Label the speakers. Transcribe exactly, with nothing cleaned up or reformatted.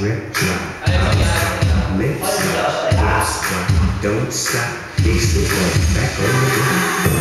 Speaker 1: drip drop, lips up, lips drop, don't stop, face the floor, back on the ground.